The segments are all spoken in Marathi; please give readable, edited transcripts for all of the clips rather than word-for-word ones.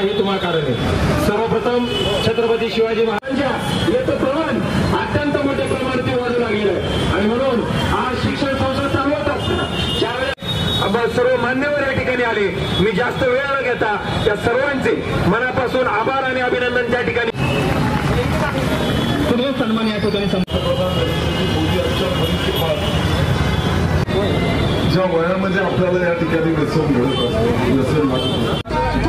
हे तुम्हाला कारण आहे। सर्वप्रथम छत्रपती शिवाजी महाराजांच्या याचं प्रमाण अत्यंत मोठ्या प्रमाणात वाढू लागलेलं आहे आणि म्हणून आज शिक्षण संस्था चालवत असताना ज्यावेळेस सर्व मान्यवर या ठिकाणी आले, मी जास्त वेळ न घेता त्या सर्वांचे मनापासून आभार आणि अभिनंदन त्या ठिकाणी सन्मान या ठिकाणी ज्या वयामध्ये आपल्याला या ठिकाणी व्यसन घडत असतं, व्यसन लागत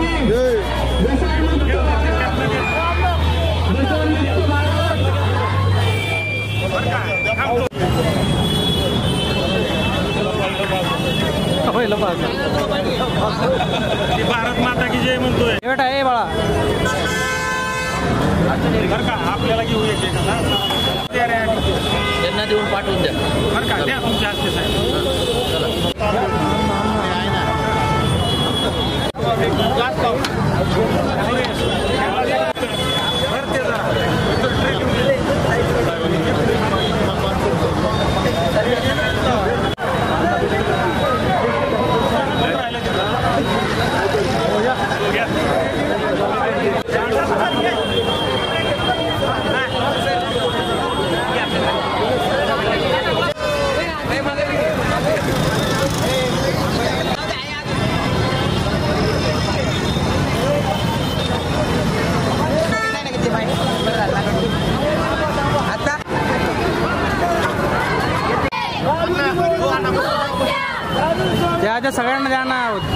भारत माता की जय म्हणतोय बेटा ए बाळा बरं का आपल्याला घेऊ त्यांना देऊन पाठवून द्या बरं का द्या तुमच्या हस्ते साहेब त्या सगळ्यांना द्या ना